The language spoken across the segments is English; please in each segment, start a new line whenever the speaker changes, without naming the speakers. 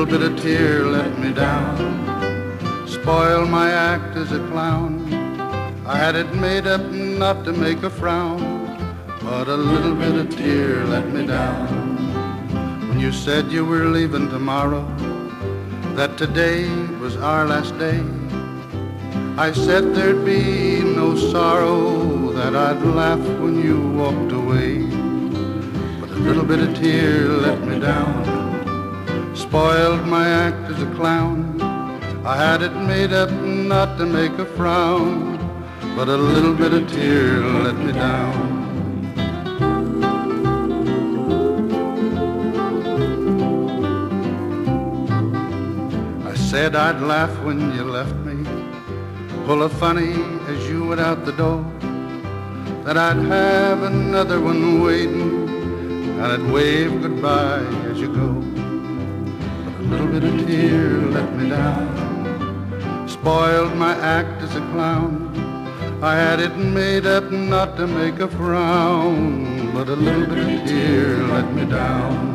little bit of tear let me down. Spoiled my act as a clown. I had it made up not to make a frown, but a little bit of tear let me down. When you said you were leaving tomorrow, that today was our last day, I said there'd be no sorrow, that I'd laugh when you walked away. But a little bit of tear let me down. Spoiled my act as a clown. I had it made up not to make a frown, but a little bit of tear let me down. I said I'd laugh when you left me, pull a funny as you went out the door, that I'd have another one waiting, and I'd wave goodbye as you go. But a little bit of tear let me down. Spoiled my act as a clown. I had it made up not to make a frown, but a little bit of tear let me down.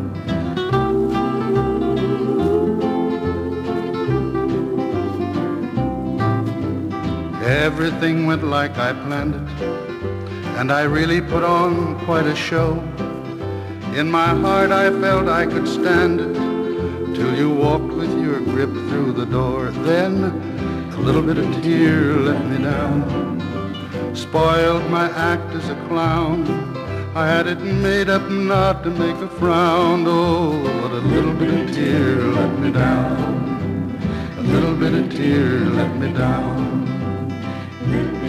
Everything went like I planned it, and I really put on quite a show. In my heart I felt I could stand it, till you walked with your grip through the door. Then a little bit of tear let me down. Spoiled my act as a clown. I had it made up not to make a frown. Oh, but a little bit of tear let me down. A little bit of tear let me down.